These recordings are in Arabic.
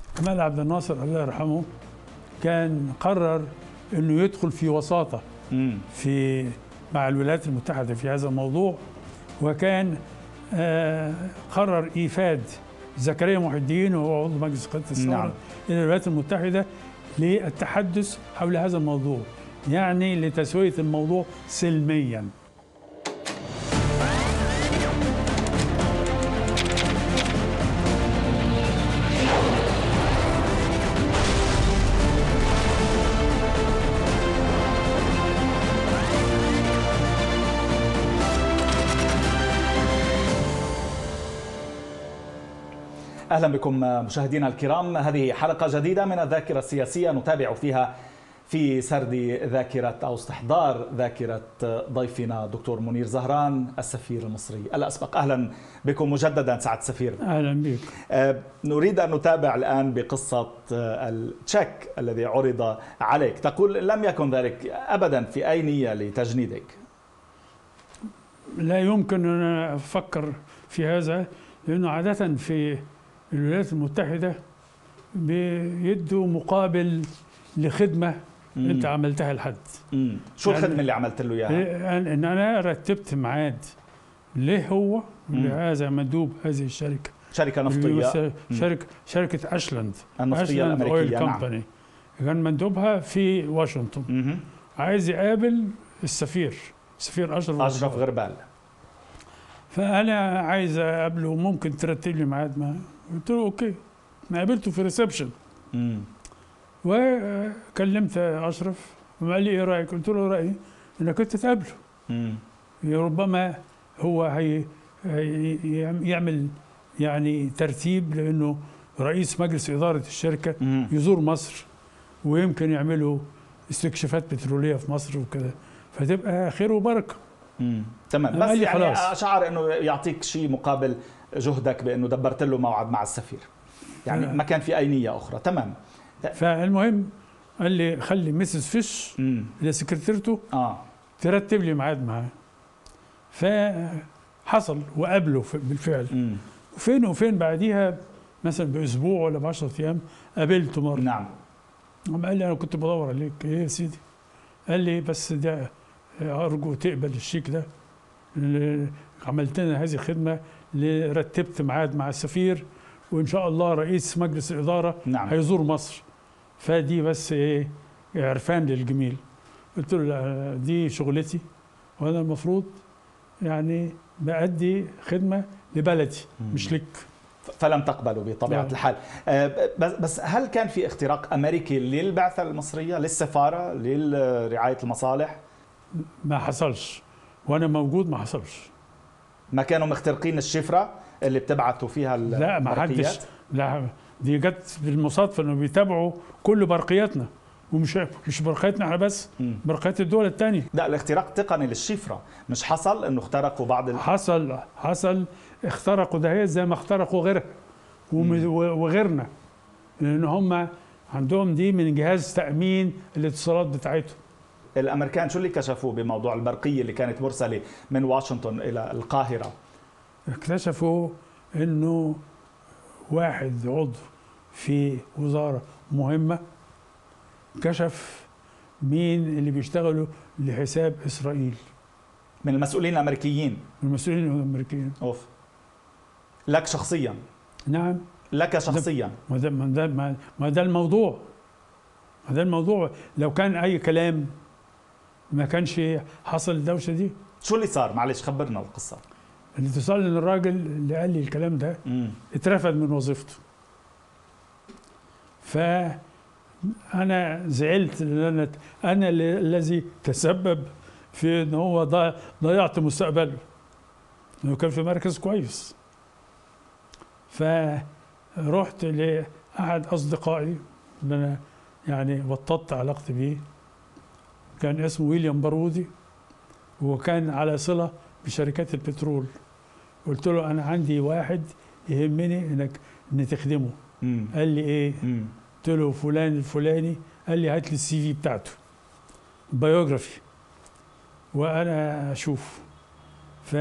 جمال عبد الناصر الله يرحمه كان قرر انه يدخل في وساطه في مع الولايات المتحده في هذا الموضوع، وكان قرر ايفاد زكريا محي الدين وهو عضو مجلس قياده الثوره نعم. الى الولايات المتحده للتحدث حول هذا الموضوع، يعني لتسويه الموضوع سلميا. أهلا بكم مشاهدينا الكرام. هذه حلقة جديدة من الذاكرة السياسية نتابع فيها في سرد ذاكرة أو استحضار ذاكرة ضيفنا دكتور منير زهران السفير المصري الأسبق. أهلا بكم مجددا سعادة السفير. أهلا بك. نريد أن نتابع الآن بقصة التشيك الذي عرض عليك. تقول لم يكن ذلك أبدا في أي نية لتجنيدك. لا يمكن أن أفكر في هذا، لأنه عادة في الولايات المتحدة بيدوا مقابل لخدمة أنت عملتها لحد. شو الخدمة يعني اللي عملت له إياها؟ إن أنا رتبت ميعاد ليه هو لهذا مندوب هذه الشركة، شركة نفطية، شركة أشلاند النفطية الأمريكية. نعم. كان مندوبها في واشنطن، عايز يقابل السفير أشرف غربال. فأنا عايز أقابله، ممكن ترتب لي ميعاد معاه؟ قلت له أوكي. أنا قابلته في ريسبشن وكلمت أشرف وقال لي إيه رأيك؟ قلت له رأيي إنك كنت تقابله. ربما هو يعمل يعني ترتيب، لأنه رئيس مجلس إدارة الشركة يزور مصر ويمكن يعملوا استكشافات بترولية في مصر وكذا، فتبقى خير وبركة. تمام. بس يعني شعر انه يعطيك شيء مقابل جهدك بانه دبرت له موعد مع السفير، يعني ما كان في اي نيه اخرى. تمام. فالمهم قال لي خلي مسز فيش اللي سكرتيرته ترتب لي ميعاد معاه. فحصل وقابله بالفعل. وفين وفين بعديها مثلا باسبوع ولا ب10 ايام قابلته مره. نعم. قال لي انا كنت بدور عليك. ايه يا سيدي؟ قال لي بس ده أرجو تقبل الشيك ده، عملت لنا هذه الخدمة، رتبت ميعاد مع السفير وإن شاء الله رئيس مجلس الإدارة هيزور مصر، فدي بس إيه عرفان للجميل. قلت له لا، دي شغلتي وأنا المفروض يعني بأدي خدمة لبلدي مش لك. فلم تقبلوا بطبيعة الحال. بس هل كان في اختراق أمريكي للبعثة المصرية، للسفارة، لرعاية المصالح؟ ما حصلش، وانا موجود ما حصلش. ما كانوا مخترقين الشفره اللي بتبعتوا فيها البرقيات؟ لا ما حدش، لا دي جت بالمصادفه انه بيتابعوا كل برقياتنا، ومش برقياتنا احنا بس، برقيات الدول الثانيه. لا الاختراق تقني للشفره مش حصل انه اخترقوا بعض حصل اخترقوا ده زي ما اخترقوا غيرها وغيرنا، لان هم عندهم دي من جهاز تامين الاتصالات بتاعتهم. الامريكان شو اللي كشفوا بموضوع البرقيه اللي كانت مرسله من واشنطن الى القاهره؟ اكتشفوا انه واحد عضو في وزاره مهمه كشف مين اللي بيشتغلوا لحساب اسرائيل من المسؤولين الامريكيين. من المسؤولين الامريكيين. اوف. لك شخصيا؟ نعم لك شخصيا. ما ده الموضوع. ما ده الموضوع. لو كان اي كلام ما كانش حصل الدوشه دي. شو اللي صار؟ معلش خبرنا القصه. الاتصال ان الراجل اللي قال لي الكلام ده اترفد من وظيفته. فانا زعلت لان انا الذي تسبب في ان هو ضيعت مستقبله، لانه كان في مركز كويس. فرحت لاحد اصدقائي اللي انا يعني وطدت علاقتي بيه، كان اسمه ويليام بارودي، وكان على صلة بشركات البترول. قلت له أنا عندي واحد يهمني إن تخدمه. قال لي إيه؟ قلت له فلان الفلاني. قال لي هات لي السي في بتاعته، بايوجرافي، وأنا أشوف.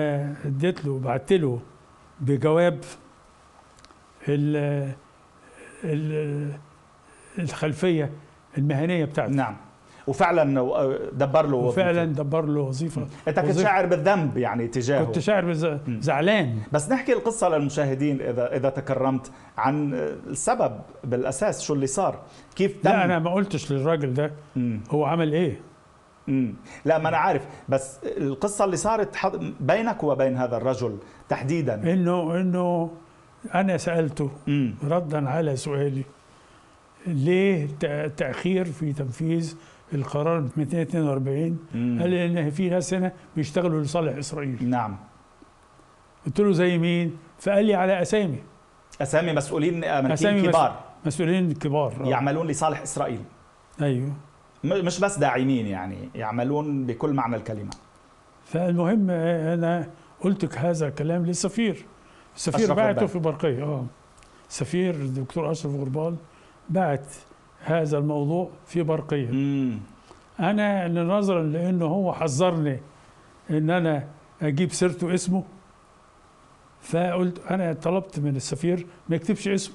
فاديت له، بعت له بجواب الخلفيه المهنيه بتاعته. نعم، وفعلا دبر له وظيفة. وفعلا دبر له وظيفه. انت كنت شاعر بالذنب يعني تجاهه؟ كنت شاعر زعلان. بس نحكي القصه للمشاهدين اذا تكرمت عن السبب بالاساس، شو اللي صار، كيف تم. لا انا ما قلتش للراجل ده هو عمل ايه. لا ما انا عارف، بس القصه اللي صارت بينك وبين هذا الرجل تحديدا، انه انا سالته ردا على سؤالي ليه تاخير في تنفيذ القرار 242. قال لي ان في ناس هنا بيشتغلوا لصالح اسرائيل. نعم. قلت له زي مين؟ فقال لي على اسامي مسؤولين امريكيين كبار، مسؤولين كبار يعملون لصالح اسرائيل. ايوه، مش بس داعمين، يعني يعملون بكل معنى الكلمه. فالمهم انا قلت هذا الكلام للسفير. السفير بعته في برقيه. السفير الدكتور اشرف غربال بعت هذا الموضوع في برقيه. انا نظرا لانه هو حذرني ان انا اجيب سيرته اسمه، فقلت انا طلبت من السفير ما يكتبش اسمه.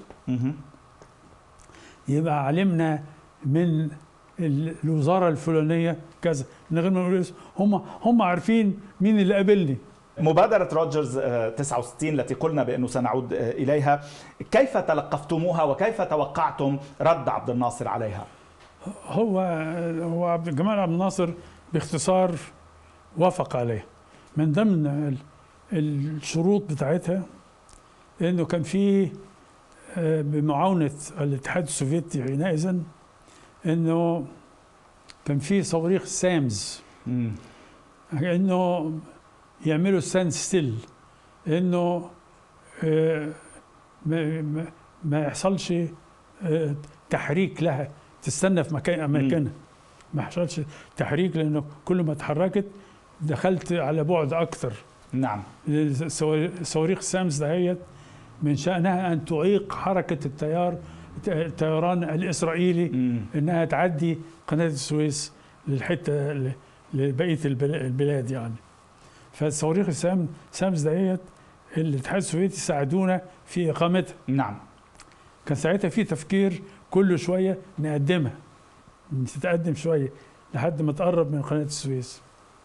يبقى علمنا من الوزاره الفلانيه كذا من غير ما نقول اسمه. هم عارفين مين اللي قابلني. مبادرة روجرز 69 التي قلنا بأنه سنعود إليها، كيف تلقفتموها وكيف توقعتم رد عبد الناصر عليها؟ هو جمال عبد الناصر باختصار وافق عليه. من ضمن الشروط بتاعتها انه كان في بمعاونة الاتحاد السوفيتي حينئذ انه كان في صواريخ سامز، انه يعملوا ستاند ستيل، انه ما يحصلش تحريك لها، تستنى في اماكنها، ما يحصلش تحريك، لانه كل ما اتحركت دخلت على بعد اكثر. نعم. صواريخ سامز دهيت من شأنها ان تعيق حركة الطيران الاسرائيلي انها تعدي قناة السويس للحتة لبقية البلاد يعني. فالصواريخ سامز دهيت الاتحاد السوفيتي ساعدونا في اقامتها. نعم. كان ساعتها في تفكير كل شويه نقدمها، تتقدم شويه لحد ما تقرب من قناه السويس.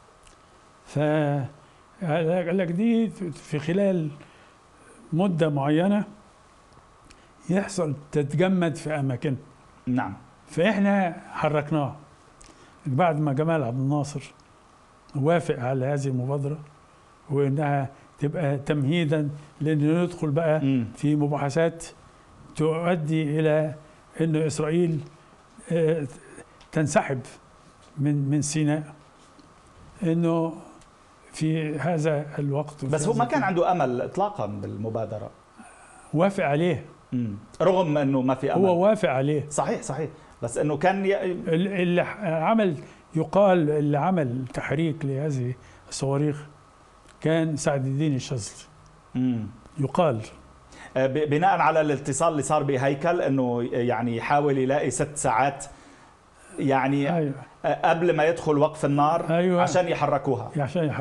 قال لك دي في خلال مده معينه يحصل تتجمد في اماكنها. نعم. فاحنا حركناها بعد ما جمال عبد الناصر وافق على هذه المبادرة، وإنها تبقى تمهيدا لأن ندخل بقى في مباحثات تؤدي إلى أن إسرائيل تنسحب من سيناء. إنه في هذا الوقت بس هو ما كان عنده أمل إطلاقا بالمبادرة. وافق عليه رغم أنه ما في أمل. هو وافق عليه. صحيح، بس أنه كان اللي عمل يقال اللي عمل تحريك لهذه الصواريخ كان سعد الدين الشاذلي. يقال بناء على الاتصال اللي صار بهيكل انه يعني يحاول يلاقي 6 ساعات يعني. أيوة. قبل ما يدخل وقف النار. أيوة. عشان يحركوها.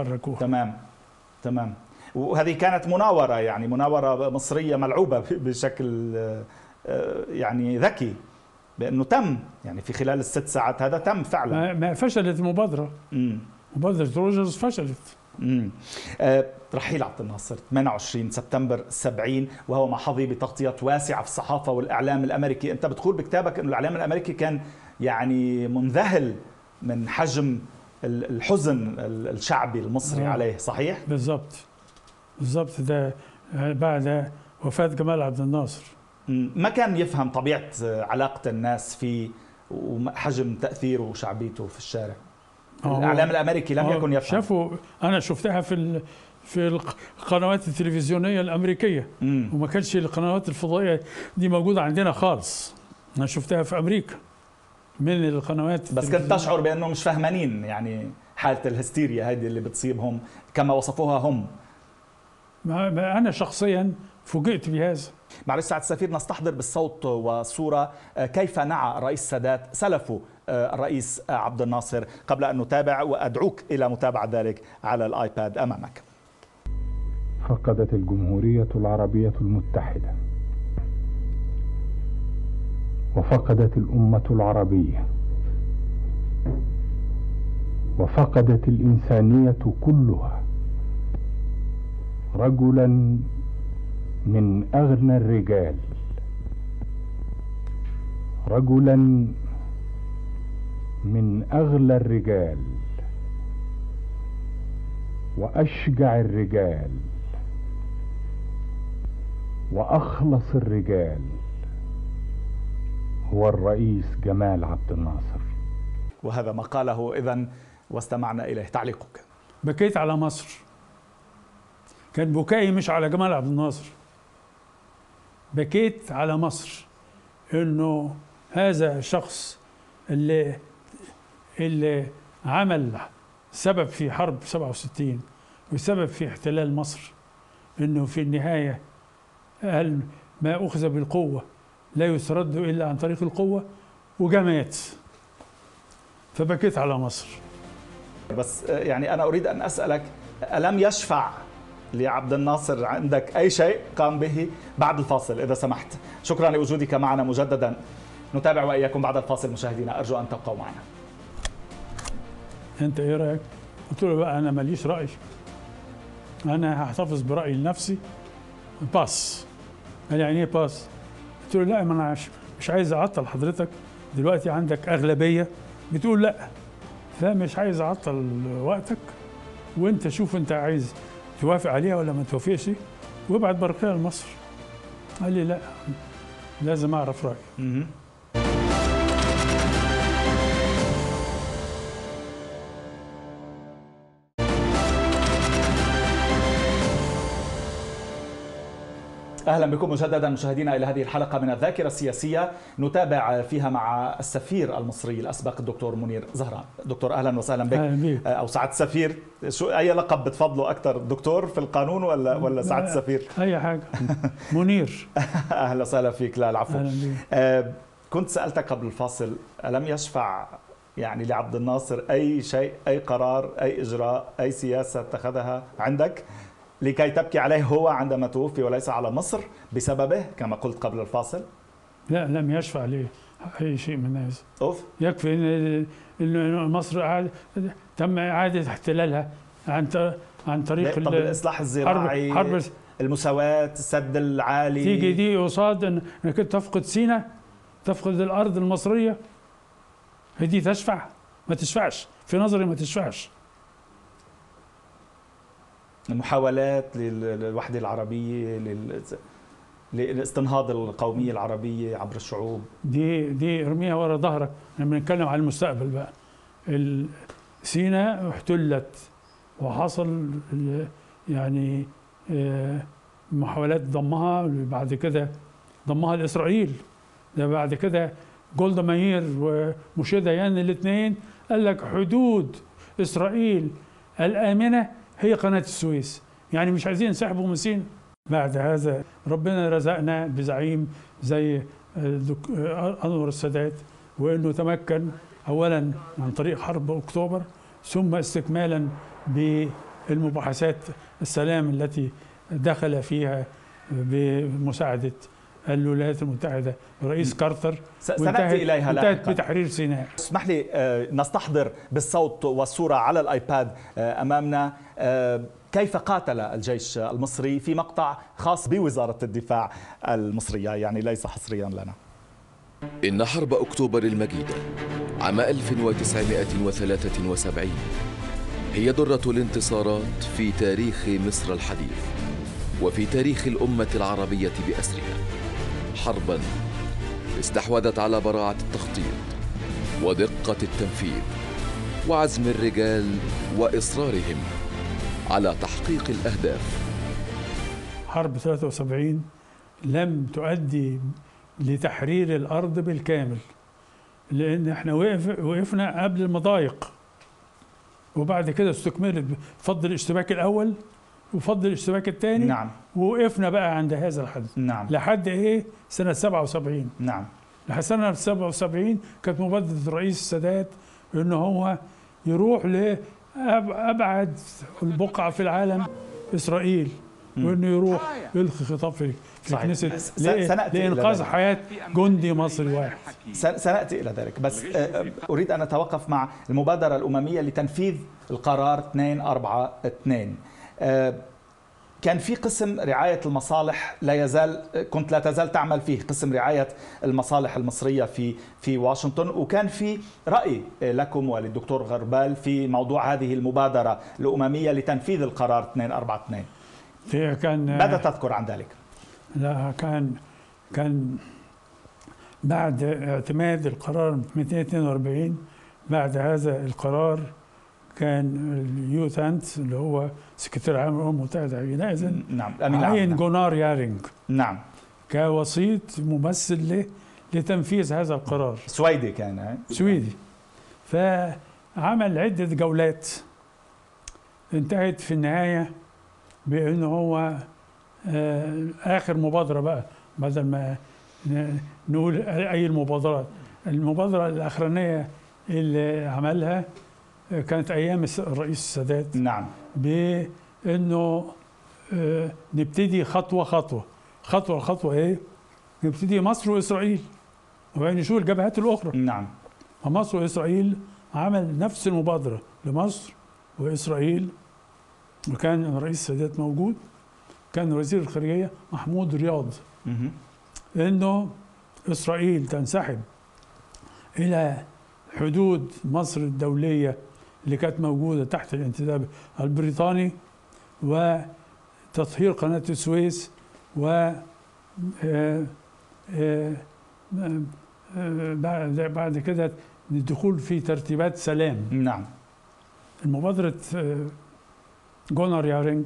تمام. وهذه كانت مناورة، يعني مناورة مصرية ملعوبة بشكل يعني ذكي، بأنه تم يعني في خلال ال6 ساعات هذا تم فعلا. ما فشلت المبادرة. مبادرة روجرز فشلت. رحيل عبد الناصر 28 سبتمبر 70، وهو محظي بتغطيات واسعة في الصحافة والإعلام الأمريكي. أنت بتقول بكتابك أن الإعلام الأمريكي كان يعني منذهل من حجم الحزن الشعبي المصري عليه، صحيح؟ بالضبط. ده بعد وفاة جمال عبد الناصر. ما كان يفهم طبيعة علاقة الناس فيه وحجم تأثيره وشعبيته في الشارع. الإعلام الأمريكي لم يكن يفهم. شافوا، أنا شفتها في القنوات التلفزيونية الأمريكية، وما كانش القنوات الفضائية دي موجودة عندنا خالص. أنا شفتها في أمريكا من القنوات. بس كنت تشعر بأنه مش فهمانين يعني حالة الهستيريا هذه اللي بتصيبهم كما وصفوها هم. أنا شخصيا فوجئت بهذا. معلش سعادة السفير، نستحضر بالصوت والصورة كيف نعى الرئيس السادات سلفه الرئيس عبد الناصر قبل أن نتابع، وأدعوك إلى متابعة ذلك على الآيباد أمامك. فقدت الجمهورية العربية المتحدة وفقدت الأمة العربية وفقدت الإنسانية كلها رجلا من أغنى الرجال، رجلا من أغلى الرجال وأشجع الرجال وأخلص الرجال، هو الرئيس جمال عبد الناصر. وهذا ما قاله إذن واستمعنا إليه. تعليقك؟ بكيت على مصر، كان بكائي مش على جمال عبد الناصر، بكيت على مصر إنه هذا الشخص اللي عمل سبب في حرب 67 وسبب في احتلال مصر، إنه في النهاية قال ما أخذ بالقوة لا يسترد إلا عن طريق القوة، وجا مات. فبكيت على مصر. بس يعني أنا أريد أن أسألك، ألم يشفع لعبد الناصر عندك أي شيء قام به؟ بعد الفاصل إذا سمحت. شكرا لوجودك معنا مجددا. نتابع وإياكم بعد الفاصل مشاهدينا، أرجو أن تبقوا معنا. أنت إيه رأيك؟ قلت له بقى أنا ماليش رأي، أنا هحتفظ برأيي لنفسي. باس. قال يعني إيه باس؟ قلت له لا، ما أنا مش عايز أعطل حضرتك، دلوقتي عندك أغلبية بتقول لا، فمش عايز أعطل وقتك، وأنت شوف أنت عايز توافق عليها ولا ما توافقش، وابعت برقية لمصر. قال لي لا، لازم أعرف رأيي. أهلا بكم مجددا مشاهدينا إلى هذه الحلقة من الذاكرة السياسية، نتابع فيها مع السفير المصري الأسبق الدكتور منير زهران. دكتور أهلا وسهلا بك. أهلا بك. أو سعادة السفير، شو أي لقب بتفضله أكثر، دكتور في القانون ولا سعادة السفير؟ أي حاجة. منير. أهلا وسهلا فيك. لا العفو. أهلا بك. كنت سألتك قبل الفاصل، ألم يشفع يعني لعبد الناصر أي شيء، أي قرار، أي إجراء، أي سياسة اتخذها عندك لكي تبكي عليه هو عندما توفي وليس على مصر بسببه كما قلت قبل الفاصل؟ لا، لم يشفع لي أي شيء من هذا. أوف. يكفي إن مصر تم إعادة احتلالها عن طريق طب الإصلاح الزراعي، حرب المساواة، السد العالي، تيجي دي قصاد إنك تفقد سيناء، تفقد الأرض المصرية، هدي تشفع؟ ما تشفعش في نظري، ما تشفعش. المحاولات للوحدة العربية، لاستنهاض القومية العربية عبر الشعوب، دي ارميها ورا ظهرك. لما نتكلم عن المستقبل بقى، سيناء احتلت وحصل يعني محاولات ضمها، بعد كده ضمها لإسرائيل. ده بعد كده جولدا مائير وموشي ديان الاثنين قال لك حدود إسرائيل الآمنة هي قناة السويس، يعني مش عايزين ينسحبوا من سيناء. بعد هذا ربنا رزقنا بزعيم زي أنور السادات، وإنه تمكن أولا عن طريق حرب أكتوبر، ثم استكمالا بالمباحثات السلام التي دخل فيها بمساعدة الولايات المتحدة رئيس كارتر، سنأتي إليها انتهت بتحرير سيناء. اسمح لي نستحضر بالصوت والصورة على الآيباد أمامنا كيف قاتل الجيش المصري في مقطع خاص بوزارة الدفاع المصرية، يعني ليس حصريا لنا. إن حرب أكتوبر المجيدة عام 1973 هي درة الانتصارات في تاريخ مصر الحديث وفي تاريخ الأمة العربية بأسرها. حرباً استحوذت على براعة التخطيط ودقة التنفيذ وعزم الرجال وإصرارهم على تحقيق الأهداف. حرب 73 لم تؤدي لتحرير الأرض بالكامل، لأن احنا وقفنا قبل المضايق، وبعد كده استكملت بفضل الاشتباك الأول وفضل الاشتباك الثاني. نعم. ووقفنا بقى عند هذا الحد. نعم. لحد ايه؟ سنة 77. نعم. لحد سنة 77 كانت مبادرة الرئيس السادات انه هو يروح لأبعد البقعة في العالم إسرائيل، وانه يروح يلقي خطاب في صحيح. الكنيسة سنأتي لإنقاذ إلى حياة جندي مصري واحد. سنأتي إلى ذلك، بس أريد أن أتوقف مع المبادرة الأممية لتنفيذ القرار 242. كان في قسم رعاية المصالح كنت لا تزال تعمل فيه، قسم رعاية المصالح المصرية في واشنطن، وكان في رأي لكم وللدكتور غربال في موضوع هذه المبادرة الأممية لتنفيذ القرار 242. ماذا تذكر عن ذلك؟ لا، كان بعد اعتماد القرار 242، بعد هذا القرار كان اليوتانت اللي هو سكرتير عام الأمم المتحدة حينئذ عين جونار يارينج كوسيط ممثل له لتنفيذ هذا القرار. سويدي كان سويدي. فعمل عدة جولات انتهت في النهاية بأنه هو آخر مبادرة بقى، بدل ما نقول أي المبادرة الأخرانية اللي عملها كانت أيام الرئيس السادات. بأنه نبتدي خطوة إيه؟ نبتدي مصر وإسرائيل وبعدين نشوف الجبهات الأخرى. مصر وإسرائيل عمل نفس المبادرة لمصر وإسرائيل، وكان الرئيس السادات موجود، كان وزير الخارجية محمود رياض، إنه إسرائيل تنسحب إلى حدود مصر الدولية اللي كانت موجودة تحت الانتداب البريطاني، وتطهير قناة السويس، و بعد كده الدخول في ترتيبات سلام. المبادرة جونار يارينج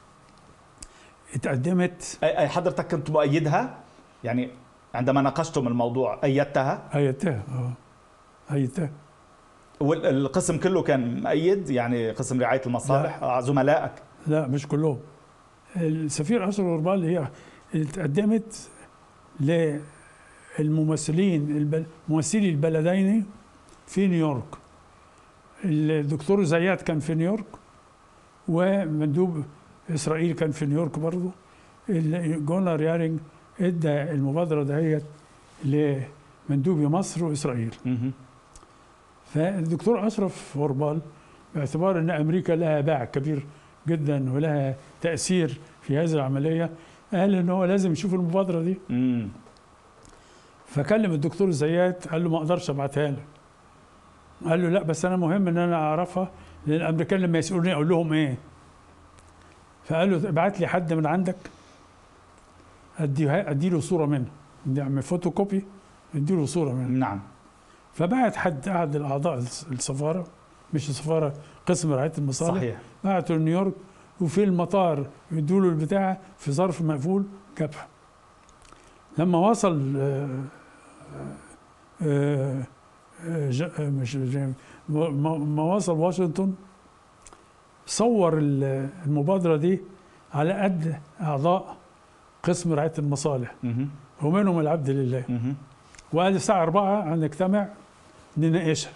اتقدمت. أي حضرتك كنت مؤيدها؟ يعني عندما ناقشتم الموضوع أيدتها؟ أيدتها. والقسم كله كان مؤيد، يعني قسم رعاية المصالح زملائك؟ لا، مش كلهم. السفير أشرف غربال هي اتقدمت للممثلي البلدين في نيويورك. الدكتور زياد كان في نيويورك، ومندوب إسرائيل كان في نيويورك برضه. جونار يارينج ادى المبادرة دهيت لمندوب مصر وإسرائيل. فالدكتور أشرف غربال باعتبار أن أمريكا لها باع كبير جدا ولها تأثير في هذه العملية، قال أنه هو لازم يشوف المبادرة دي. فكلم الدكتور زياد، قال له ما أقدرش أبعتها له. قال له لا، بس أنا مهم أن أنا أعرفها، لأن الأمريكان لما يسألوني أقول لهم إيه. فقال له ابعت لي حد من عندك أدي له صورة منه، نعمل فوتوكوبي أدي له صورة منه. فبعت حد أحد الأعضاء السفارة، مش السفارة، قسم رعاية المصالح. صحيح. بعته لنيويورك، وفي المطار يدوا له البتاع في ظرف مقفول جابها. لما وصل ما وصل واشنطن، صور المبادرة دي على قد أعضاء قسم رعاية المصالح، ومنهم العبد لله. وقال الساعة 4 هنجتمع نناقشها.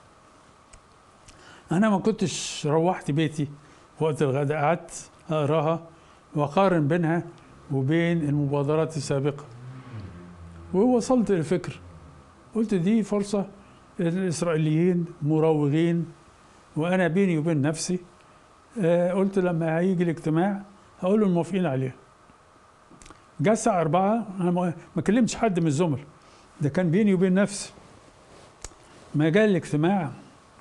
أنا ما كنتش روحت بيتي وقت الغداء، قعدت أقراها وأقارن بينها وبين المبادرات السابقة، ووصلت للفكر. قلت دي فرصة، الإسرائيليين مراوغين، وأنا بيني وبين نفسي قلت لما هيجي الاجتماع هقول لهم موافقين عليه. جاء الساعة 4 أنا ما كلمتش حد من الزملاء، ده كان بيني وبين نفسي. ما جاء الاجتماع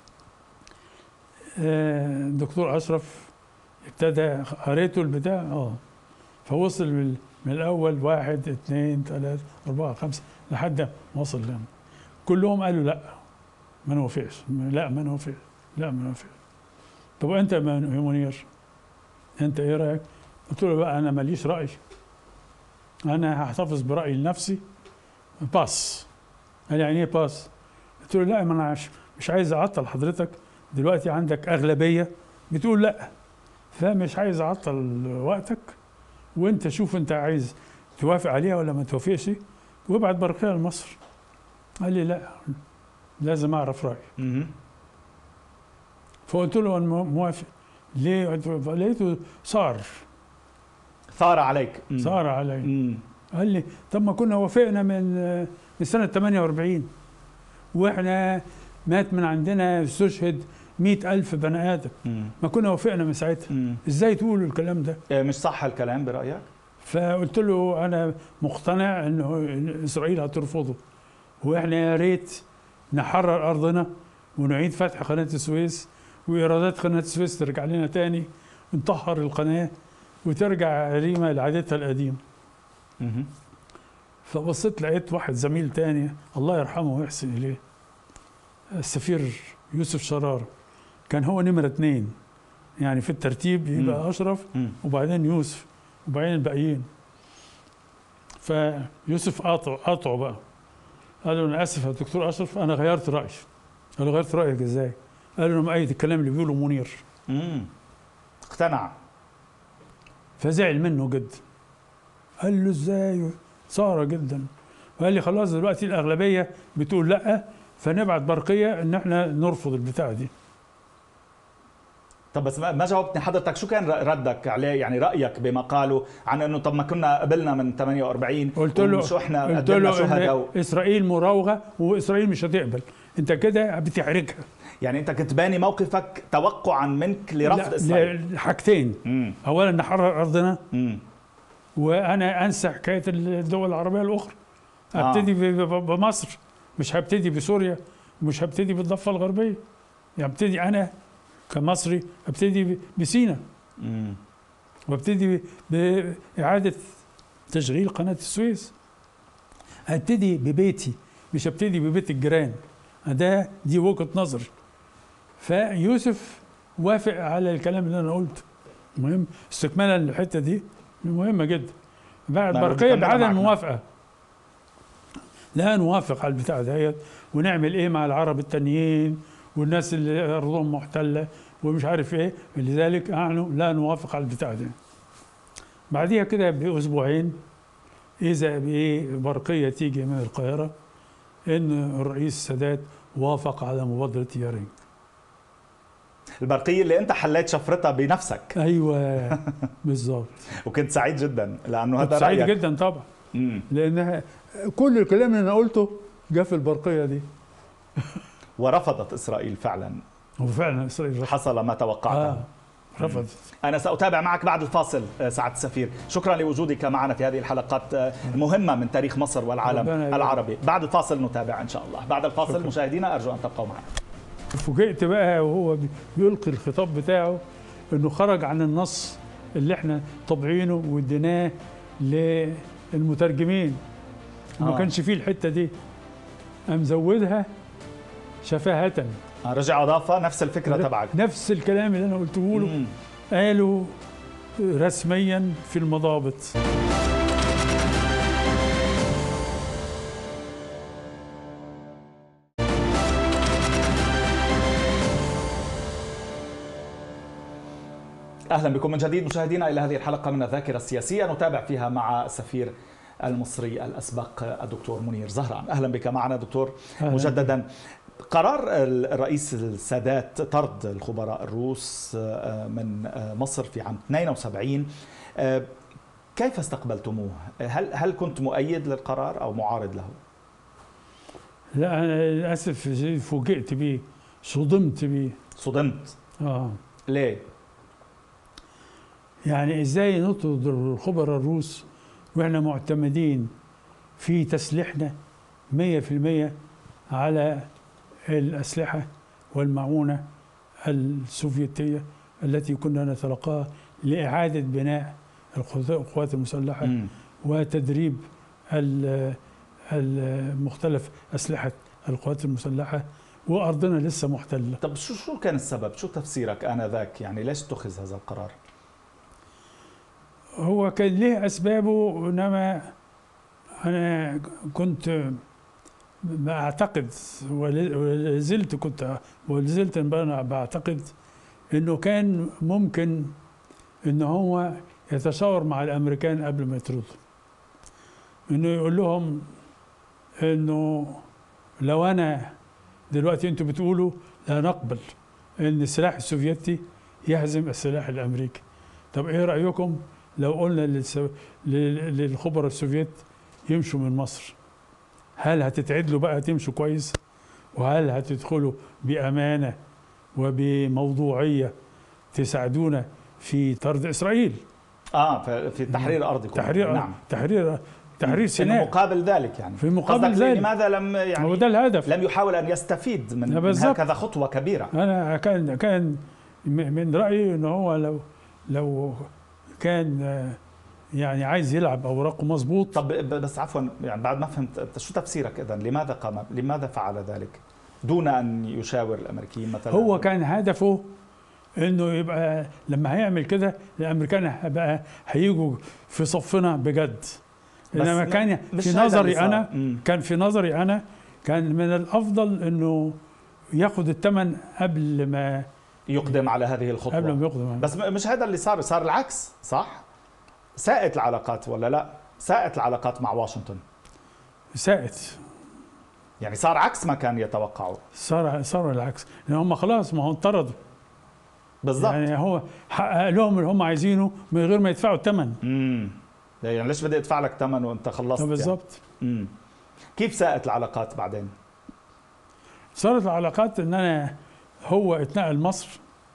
الدكتور أشرف ابتدى، قريته البتاع فوصل من الأول 1 2 3 4 5 لحد ما وصل لهم. كلهم قالوا لا ما نوافقش، لا ما نوافقش، لا ما نوافقش. طب أنت يا منير أنت إيه رأيك؟ قلت له بقى أنا ماليش رأي، أنا هحتفظ برأيي لنفسي. باس. قال يعني إيه باس؟ قلت له لا، ما أنا مش عايز أعطل حضرتك، دلوقتي عندك أغلبية بتقول لا، فمش عايز أعطل وقتك، وأنت شوف أنت عايز توافق عليها ولا ما توافقش، وابعت برقية لمصر. قال لي لا، لازم أعرف رأيي. فقلت له أنا موافق. ليه؟ لقيته صار. ثار عليك. صار علي. قال لي طب ما كنا وافقنا من سنة 48 واحنا مات من عندنا استشهد 100,000 بني آدم، ما كنا وافقنا من ساعتها، ازاي تقولوا الكلام ده؟ مش صح الكلام برأيك؟ فقلت له انا مقتنع انه اسرائيل هترفضه، واحنا يا ريت نحرر ارضنا ونعيد فتح قناة السويس، وايرادات قناة السويس ترجع لنا تاني، نطهر القناة وترجع ريما لعادتها القديمة. فبصيت لقيت واحد زميل تاني الله يرحمه ويحسن إليه، السفير يوسف شرار، كان هو نمرة 2 يعني في الترتيب، يبقى أشرف وبعدين يوسف وبعدين الباقيين. فيوسف قاطعه بقى، قال له أنا آسف يا دكتور أشرف أنا غيرت رأيي. قال له غيرت رأيك إزاي؟ قال له أنا مؤيد الكلام اللي بيقوله منير. اقتنع. فزعل منه جدا، قال له ازاي؟ صار جدا. وقال لي خلاص دلوقتي الاغلبيه بتقول لا، فنبعت برقيه ان احنا نرفض البتاعه دي. طب بس ما جاوبتني حضرتك، شو كان ردك عليه؟ يعني رايك بما قالوا عن انه طب ما كنا قبلنا من 48؟ قلت له شو احنا قلت قدمنا له شهداء إن اسرائيل مراوغه واسرائيل مش هتقبل، انت كده بتحرجها. يعني انت كنت باني موقفك توقعا منك لرفض اسرائيل؟ حاجتين، اولا نحرر ارضنا، وانا انسى حكايه الدول العربيه الاخرى، ابتدي بمصر، مش هبتدي بسوريا، مش هبتدي بالضفه الغربيه، يعني ابتدي انا كمصري ابتدي بسيناء، وابتدي باعاده تشغيل قناه السويس، ابتدي ببيتي مش ابتدي ببيت الجيران. دي وجهه نظري. فيوسف وافق على الكلام اللي انا قلته. المهم استكمالا للحته دي مهمه جدا، بعد برقيه بعدم الموافقه لا نوافق على البتاع ديت، ونعمل ايه مع العرب التانيين والناس اللي ارضهم محتله ومش عارف ايه، لذلك نحن لا نوافق على البتاع دي. بعديها كده باسبوعين اذا برقيه تيجي من القاهره ان الرئيس السادات وافق على مبادره يارينج. البرقيه اللي انت حليت شفرتها بنفسك. ايوه بالظبط. وكنت سعيد جدا لانه هذا سعيد رايك. جدا طبعا. لانها كل الكلام اللي انا قلته جاء في البرقيه دي. ورفضت اسرائيل فعلا. وفعلا اسرائيل رفضت. حصل ما توقعته. رفضت. أنا سأتابع معك بعد الفاصل سعادة السفير. شكرا لوجودك معنا في هذه الحلقات المهمة من تاريخ مصر والعالم العربي. بعد الفاصل نتابع إن شاء الله. بعد الفاصل شكرا. مشاهدينا أرجو أن تبقوا معنا. فوجئت بقى وهو بيلقي الخطاب بتاعه إنه خرج عن النص اللي احنا طبعينه واديناه للمترجمين، ما كانش فيه الحتة دي، قام زودها شفاهة. رجع أضافة نفس الفكرة تبعك، نفس الكلام اللي أنا قلته له قالوا رسميا في المضابط. أهلا بكم من جديد مشاهدينا إلى هذه الحلقة من الذاكرة السياسية، نتابع فيها مع السفير المصري الأسبق الدكتور منير زهران. أهلا بك معنا دكتور مجددا. قرار الرئيس السادات طرد الخبراء الروس من مصر في عام 72 كيف استقبلتموه؟ هل كنت مؤيد للقرار أو معارض له؟ لا أنا للأسف فوجئت به، صدمت به. صدمت؟ ليه؟ يعني إزاي نطرد الخبراء الروس وإحنا معتمدين في تسليحنا 100% على الأسلحة والمعونة السوفيتية التي كنا نتلقاها لإعادة بناء القوات المسلحة وتدريب مختلف أسلحة القوات المسلحة، وأرضنا لسه محتلة. طب شو كان السبب؟ شو تفسيرك آنذاك؟ يعني ليش اتخذ هذا القرار؟ هو كان ليه أسبابه، إنما أنا كنت بعتقد ولازلت أنا بعتقد إنه كان ممكن إنه هو يتشاور مع الأمريكان قبل ما يطردوا، إنه يقول لهم إنه لو أنا دلوقتي أنتوا بتقولوا لا نقبل إن السلاح السوفيتي يهزم السلاح الأمريكي، طب إيه رأيكم لو قلنا للخبراء السوفيت يمشوا من مصر، هل هتتعدلوا بقى تمشوا كويس؟ وهل هتدخلوا بأمانة وبموضوعية تساعدونا في طرد إسرائيل؟ في تحرير أرضكم. تحرير سيناء. في مقابل ذلك يعني. في مقابل ذلك لماذا لم هو ده الهدف. لم يحاول أن يستفيد من هكذا خطوة كبيرة؟ أنا كان من رأيي إنه هو لو كان يعني عايز يلعب أوراقه مظبوط. طب بس عفوا يعني بعد ما فهمت شو تفسيرك إذن؟ لماذا فعل ذلك دون أن يشاور الأمريكيين مثلا؟ هو كان هدفه إنه يبقى لما هيعمل كده الأمريكان هيجوا في صفنا بجد. إنما كان في نظري أنا كان من الأفضل إنه ياخد الثمن قبل ما يقدم على هذه الخطوة. قبل ما يقدم. بس مش هذا اللي صار العكس صح؟ ساءت العلاقات ولا لا؟ ساءت العلاقات مع واشنطن. ساءت. يعني صار عكس ما كان يتوقعوا. صار العكس، لأن هم خلاص ما هو انطردوا. بالضبط. يعني هو حقق لهم اللي هم عايزينه من غير ما يدفعوا الثمن. يعني ليش بدي ادفع لك ثمن وانت خلصت؟ بالضبط. يعني. كيف ساءت العلاقات بعدين؟ صارت العلاقات ان هو اتنقل مصر،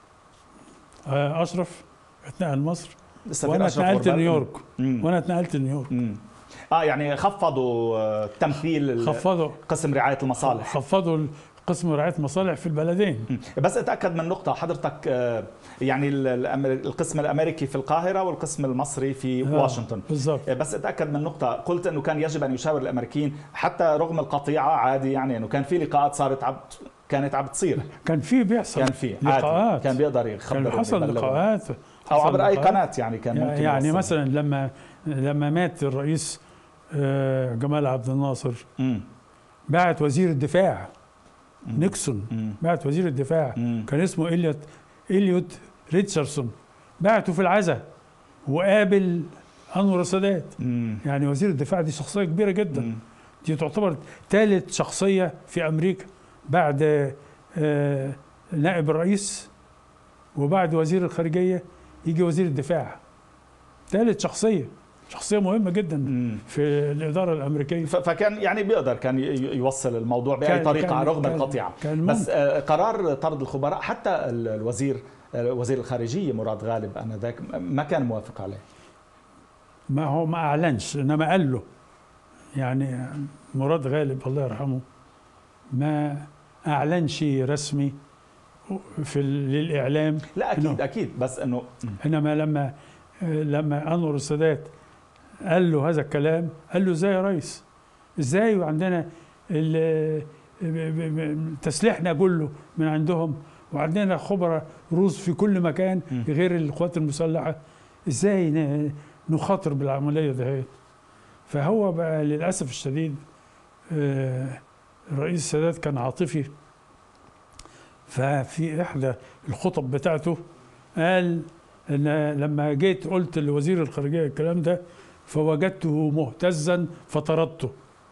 اشرف اتنقل مصر وانا اتنقلت نيويورك. يعني خفضوا تمثيل قسم رعاية المصالح. خفضوا قسم رعاية المصالح في البلدين. بس اتأكد من نقطة حضرتك، يعني القسم الأمريكي في القاهرة والقسم المصري في واشنطن. بالضبط. بس اتأكد من نقطة، قلت أنه كان يجب أن يشاور الأمريكيين حتى رغم القطيعة عادي، يعني أنه كان في لقاءات كانت عم بتصير. كان في لقاءات. كان بيقدر يخبر. كان حصل لقاءات أو عبر أي قناة يعني كان ممكن يعني يوصل. مثلا لما مات الرئيس جمال عبد الناصر بعت وزير الدفاع نيكسون، بعت وزير الدفاع كان اسمه إليوت ريتشاردسون، بعته في العزاء وقابل أنور السادات. يعني وزير الدفاع دي شخصية كبيرة جدا. دي تعتبر ثالث شخصية في أمريكا بعد نائب الرئيس وبعد وزير الخارجية يجي وزير الدفاع. ثالث شخصية مهمة جدا في الإدارة الأمريكية. فكان يعني كان يوصل الموضوع بأي طريقة رغم القطيعة. بس قرار طرد الخبراء حتى وزير الخارجية مراد غالب آنذاك ما كان موافق عليه. ما أعلنش، إنما قال له يعني مراد غالب الله يرحمه ما أعلنش رسمي للإعلام. لا أكيد بس إنما لما أنور السادات قال له هذا الكلام، قال له ازاي يا ريس؟ ازاي وعندنا تسليحنا كله من عندهم وعندنا خبراء روس في كل مكان غير القوات المسلحة، ازاي نخاطر بالعملية ده؟ فهو بقى للأسف الشديد الرئيس السادات كان عاطفي، ففي إحدى الخطب بتاعته قال إن لما جيت قلت لوزير الخارجية الكلام ده فوجدته مهتزا فطردته.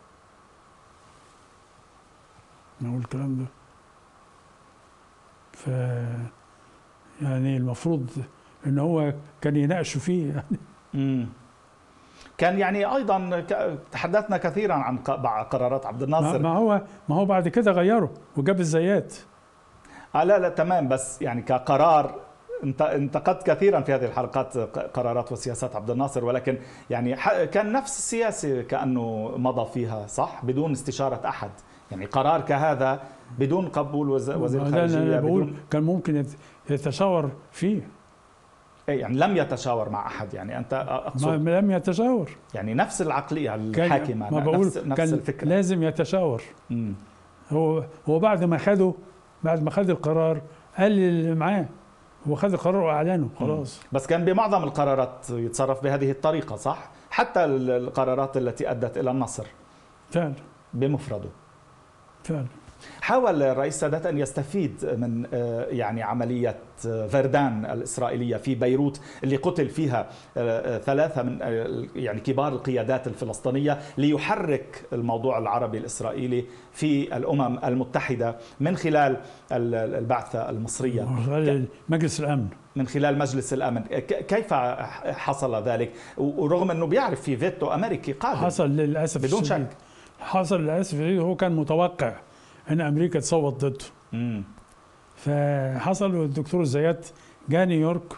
نقول الكلام ده يعني المفروض ان هو كان يناقشوا فيه يعني. كان يعني ايضا تحدثنا كثيرا عن قرارات عبد الناصر. ما هو بعد كده غيره وجاب الزيات. لا تمام، بس يعني كقرار انتقدت كثيرا في هذه الحلقات قرارات وسياسات عبد الناصر، ولكن يعني كان نفس السياسة كأنه مضى فيها صح بدون استشارة أحد. يعني قرار كهذا بدون قبول وزير الخارجية كان ممكن يتشاور فيه. يعني لم يتشاور مع أحد. يعني أنت أقصد لم يتشاور، يعني نفس العقلية الحاكمة نفس الفكرة لازم يتشاور. هو بعد ما خد القرار قال اللي معاه، هو خد القرار واعلنه خلاص. بس كان بمعظم القرارات يتصرف بهذه الطريقه صح؟ حتى القرارات التي ادت الى النصر فعلا بمفرده. فعلا حاول الرئيس السادات ان يستفيد من يعني عمليه فردان الاسرائيليه في بيروت اللي قتل فيها 3 من يعني كبار القيادات الفلسطينيه، ليحرك الموضوع العربي الاسرائيلي في الامم المتحده من خلال البعثه المصريه. مجلس الامن. من خلال مجلس الأمن. كيف حصل ذلك؟ ورغم أنه بيعرف في فيتو أمريكي قادم. حصل للأسف بدون الشديد. شك. حصل للأسف الشديد، هو كان متوقع أن أمريكا تصوت ضده. فحصل، والدكتور زيات جاء نيويورك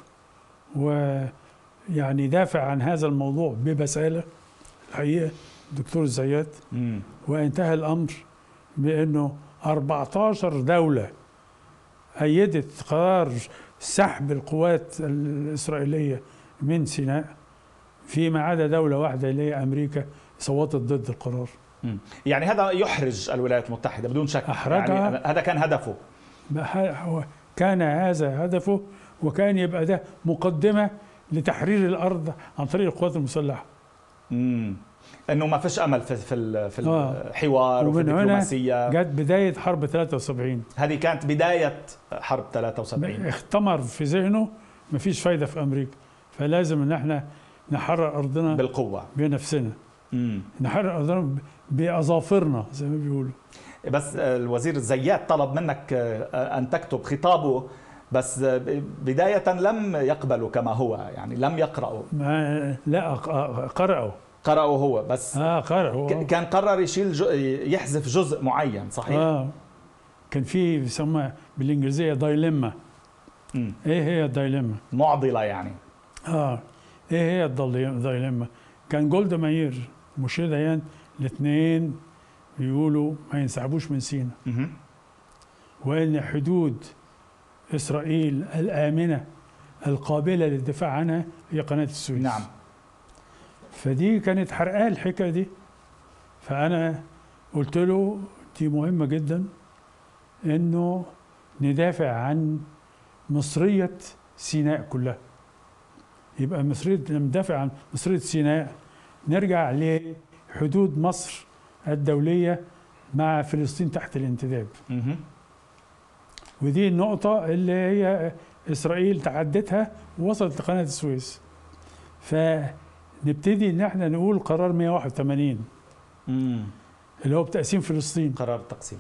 ويعني دافع عن هذا الموضوع ببسالة الحقيقة الدكتور زيات. وانتهى الأمر بأنه 14 دولة أيدت قرار سحب القوات الإسرائيلية من سيناء، فيما عدا دولة واحدة اللي هي أمريكا صوتت ضد القرار. يعني هذا يحرج الولايات المتحدة بدون شك. أحرجها. يعني هذا كان هدفه. كان هذا هدفه، وكان يبقى ده مقدمة لتحرير الأرض عن طريق القوات المسلحة. انه ما فيش امل في الحوار وفي الدبلوماسيه. جت بدايه حرب 73. هذه كانت بدايه حرب 73. اختمر في ذهنه ما فيش فايده في امريكا، فلازم ان احنا نحرر ارضنا بالقوه بنفسنا. نحرر ارضنا باظافرنا زي ما بيقولوا. بس الوزير زيات طلب منك ان تكتب خطابه، بس بدايه لم يقبله كما هو، يعني لم يقرأه. لا، قرأه هو بس. قرأه. كان قرر يحذف جزء معين، صحيح؟ كان في بيسموها بالانجليزيه دايليما. ايه هي الدايليما؟ معضله يعني. ايه هي الدايليما؟ كان جولدا مائير وموشي ديان الاثنين بيقولوا ما ينسحبوش من سيناء، وان حدود اسرائيل الامنه القابله للدفاع عنها هي قناه السويس. نعم. فدي كانت حرقاه الحكايه دي. فانا قلت له دي مهمه جدا انه ندافع عن مصريه سيناء كلها. يبقى مصريه، لما ندافع عن مصريه سيناء نرجع لحدود مصر الدوليه مع فلسطين تحت الانتداب. ودي النقطه اللي هي اسرائيل تعدتها ووصلت لقناه السويس. فنبتدي ان احنا نقول قرار 181 اللي هو بتقسيم فلسطين. قرار التقسيم.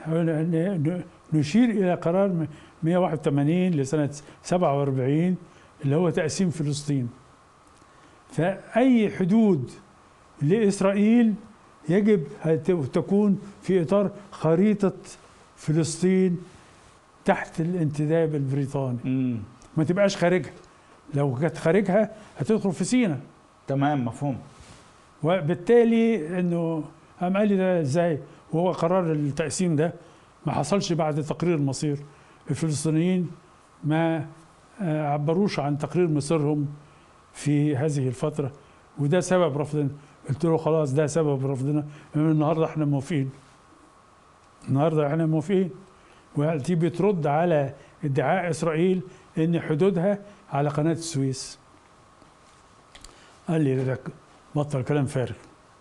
نشير الى قرار 181 لسنه 47 اللي هو تقسيم فلسطين. فاي حدود لاسرائيل يجب تكون في اطار خريطه فلسطين تحت الانتداب البريطاني. ما تبقاش خارجها. لو كانت خارجها هتدخل في سيناء. تمام، مفهوم. وبالتالي انه قام قال لي ده ازاي وهو قرار التقسيم ده ما حصلش بعد تقرير مصير. الفلسطينيين ما عبروش عن تقرير مصيرهم في هذه الفترة، وده سبب رفضنا. قلت له خلاص ده سبب رفضنا، النهارده احنا موافقين. النهارده احنا موافقين. ودي بترد على ادعاء اسرائيل ان حدودها على قناة السويس. قال لي ده بطل كلام فارغ.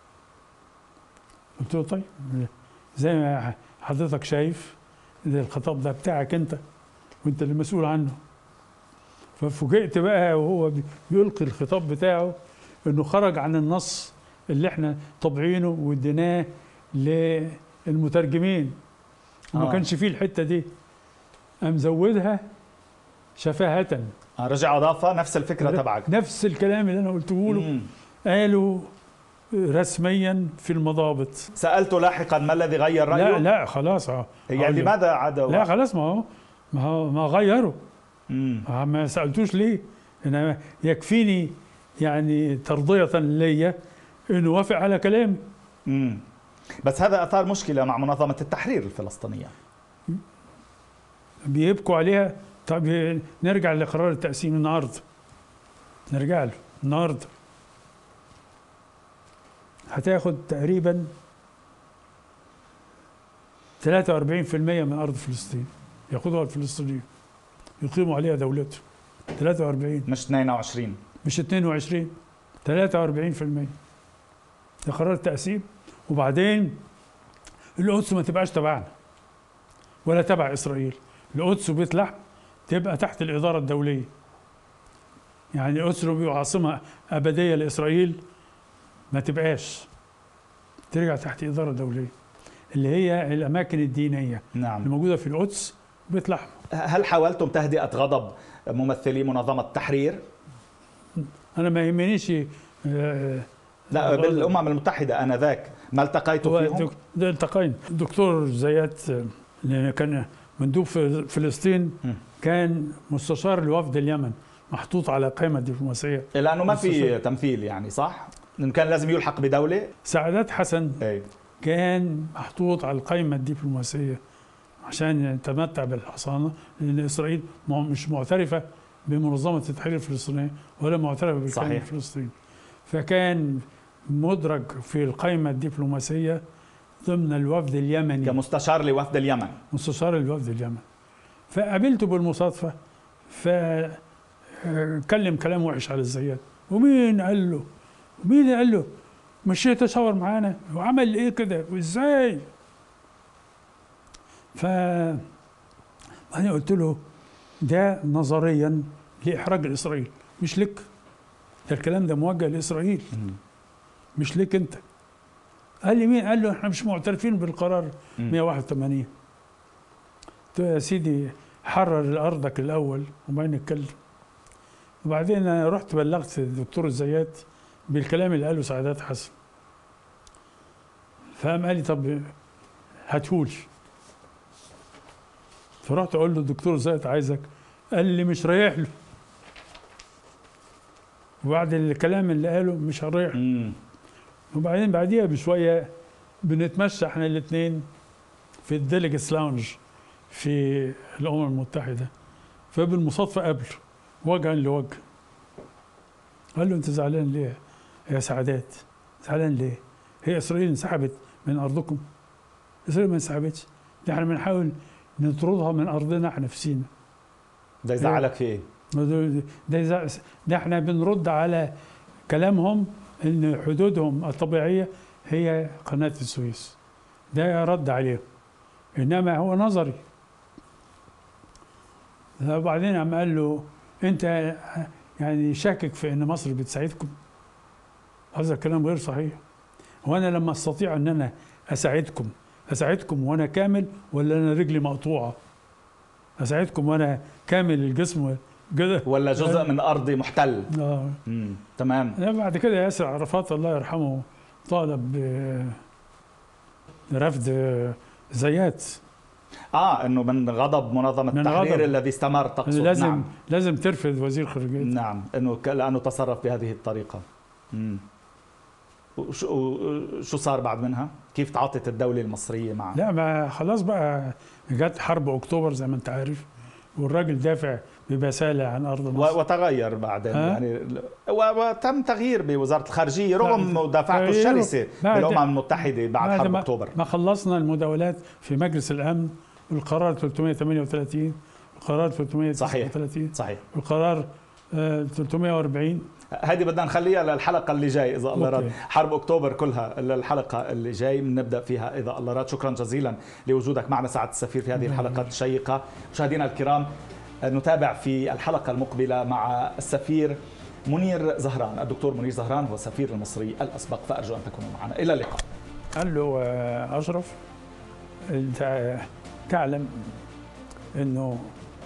قلت له طيب زي ما حضرتك شايف ده الخطاب ده بتاعك انت وانت اللي مسؤول عنه. ففوجئت بقى وهو بيلقي الخطاب بتاعه انه خرج عن النص اللي احنا طابعينه واديناه للمترجمين وما كانش فيه الحته دي. قام زودها شفاهة. رجع اضاف نفس الفكره تبعك، نفس الكلام اللي انا قلته له قالوا رسميا في المضابط. سالته لاحقا ما الذي غير رايه؟ لا خلاص. يعني لماذا عاد؟ لا خلاص، ما غيروا. ما سالتوش ليه. انا يكفيني يعني ترضيه ليا انه وافق على كلامي. بس هذا اثار مشكله مع منظمه التحرير الفلسطينيه. بيبكوا عليها. طب نرجع لقرار التقسيم النهارده. نرجع له النهارده. هتاخد تقريبا 43% من ارض فلسطين ياخدوها الفلسطينيين يقيموا عليها دولتهم. 43 مش 22 مش 22. 43% ده قرار التقسيم. وبعدين القدس ما تبقاش تبعنا ولا تبع اسرائيل. القدس وبيت لحم تبقى تحت الاداره الدوليه. يعني القدس لو عاصمه ابديه لاسرائيل ما تبقاش، ترجع تحت اداره دوليه اللي هي الاماكن الدينيه. نعم. الموجوده في القدس بيت لحمه. هل حاولتم تهدئة غضب ممثلي منظمة التحرير؟ انا ما يهمنيش لا، بالأمم المتحدة آنذاك ما التقيتوا فيهم؟ التقينا. الدكتور زيات اللي كان مندوب في فلسطين كان مستشار الوفد اليمن، محطوط على قائمة دبلوماسية، لأنه ما في تمثيل يعني، صح؟ إن كان لازم يلحق بدولة. سعادات حسن أي. كان محطوط على القائمة الدبلوماسية عشان يتمتع بالحصانة، لأن إسرائيل مش معترفة بمنظمة التحرير الفلسطينية ولا معترفة بالكيان الفلسطيني، فكان مدرج في القائمة الدبلوماسية ضمن الوفد اليمني كمستشار لوفد اليمن. مستشار الوفد اليمني. فقابلته بالمصادفة، فكلم كلام وحش على الزيات. ومين قال له؟ مين قال له مشيت تصور معانا وعمل ايه كده وازاي؟ انا قلت له ده نظريا لاحراج الاسرائيل، مش لك. ده الكلام ده موجه لاسرائيل مش لك انت. قال لي مين؟ قال له احنا مش معترفين بالقرار 181. قلت له يا سيدي حرر ارضك الاول وبعدين نتكلم. وبعدين انا رحت بلغت الدكتور الزيات بالكلام اللي قاله سعادات حسن، فقام قال لي طب هاتهولي. فرحت اقول له الدكتور الزيات عايزك، قال لي مش رايح له. وبعد الكلام اللي قاله مش هنريح له. وبعدين بعديها بشويه بنتمشى احنا الاثنين في الديليجيتس لاونج في الامم المتحده، فبالمصادفه قابله وجها لوجه. قال له انت زعلان ليه يا سعادات؟ زعلان ليه؟ هي اسرائيل انسحبت من ارضكم؟ اسرائيل ما انسحبتش، ده احنا بنحاول نطردها من ارضنا احنا في سيناء. ده يزعلك في ايه؟ ده احنا بنرد على كلامهم ان حدودهم الطبيعيه هي قناه السويس. ده رد عليهم، انما هو نظري. وبعدين عم قال له انت يعني شاكك في ان مصر بتساعدكم؟ هذا الكلام غير صحيح. وانا لما استطيع ان انا اساعدكم وانا كامل، ولا انا رجلي مقطوعه؟ اساعدكم وانا كامل الجسم كده، ولا جزء من ارضي محتل؟ تمام. بعد كده ياسر عرفات الله يرحمه طالب برفض زيات. انه من غضب منظمه التحرير الذي استمر، تقصد؟ لازم ترفض وزير خارجيه. نعم، لانه تصرف بهذه الطريقه. شو صار بعد منها؟ كيف تعاطت الدوله المصريه معه؟ لا، ما خلاص بقى، جت حرب اكتوبر زي ما انت عارف، والراجل دافع ببساله عن ارض مصر، وتغير بعدين يعني، وتم تغيير بوزاره الخارجيه رغم مدافعته الشرسه بالامم المتحده بعد حرب اكتوبر. ما خلصنا المداولات في مجلس الامن، والقرار 338 والقرار 339 صحيح والقرار 340. هذه بدنا نخليها للحلقه اللي جاي اذا الله راد. حرب اكتوبر كلها للحلقه اللي جاي بنبدا فيها اذا الله راد. شكرا جزيلا لوجودك معنا سعاده السفير في هذه الحلقات الشيقه. مشاهدينا الكرام، نتابع في الحلقه المقبله مع السفير منير زهران. الدكتور منير زهران هو السفير المصري الاسبق، فارجو ان تكونوا معنا. الى اللقاء. قال له اشرف، انت تعلم انه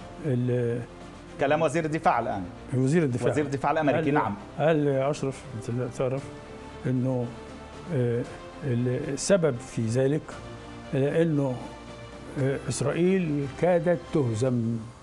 كلام وزير الدفاع الان، وزير الدفاع الامريكي. نعم، قال اشرف انت تعرف انه السبب في ذلك انه اسرائيل كادت تهزم